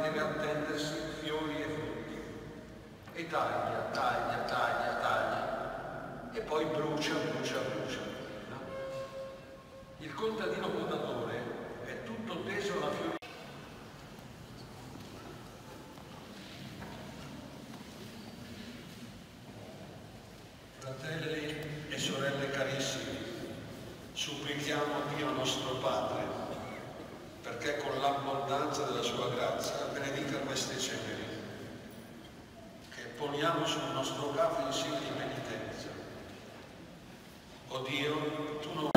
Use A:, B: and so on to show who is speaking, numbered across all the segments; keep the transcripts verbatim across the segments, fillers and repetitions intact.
A: deve attendersi fiori e frutti. E taglia, taglia, taglia, taglia, e poi brucia, brucia, brucia. No? Il contadino potatore è tutto teso alla fioritura. Fratelli e sorelle carissimi, supplichiamo Dio nostro Padre perché con l'abbondanza della sua grazia benedica queste ceneri che poniamo sul nostro capo in segno di penitenza. O Dio, tu non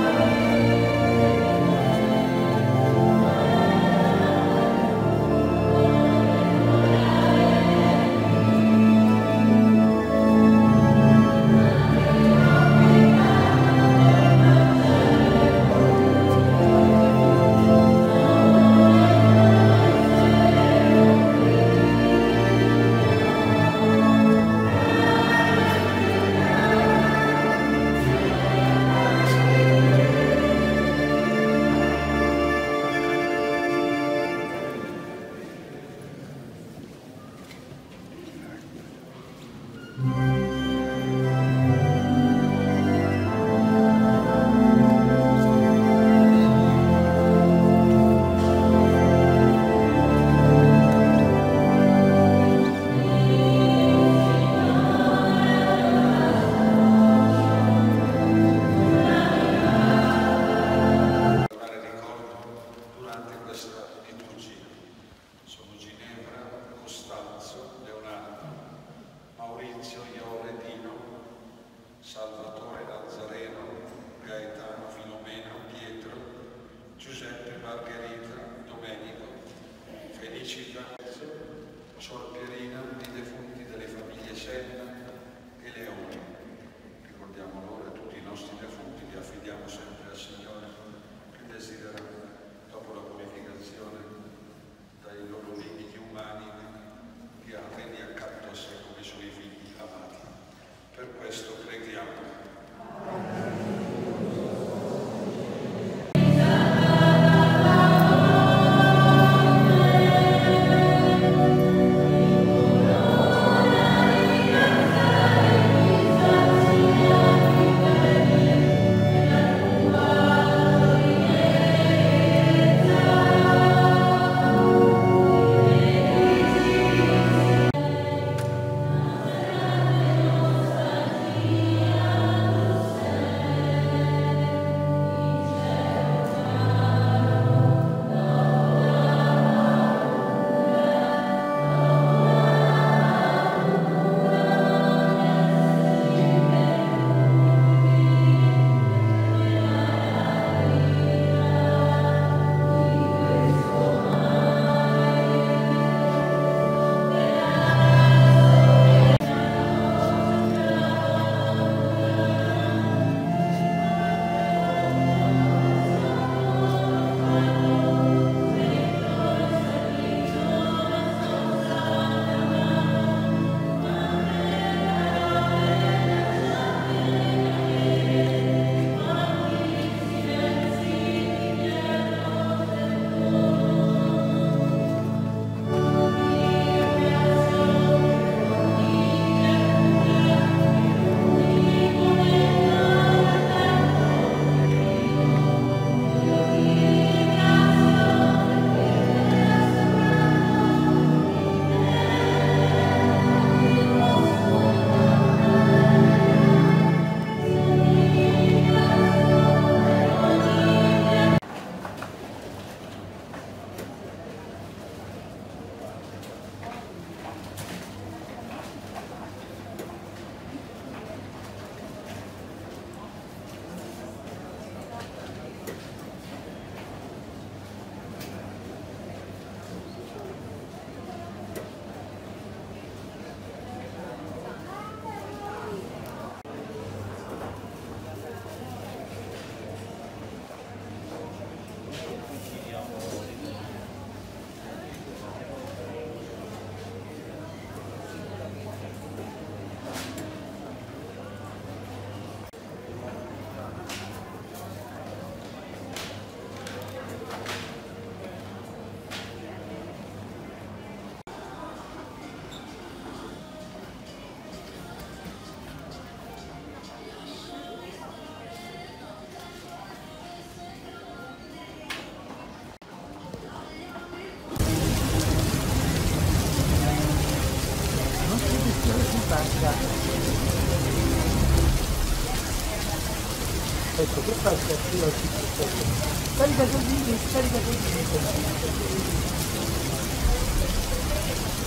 B: Ecco, questa è la cattiva situazione. Carica così, carica così.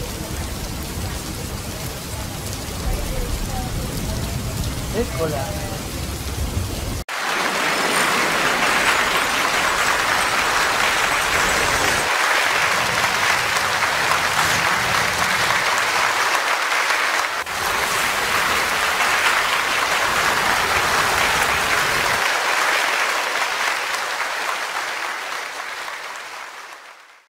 B: Eccola.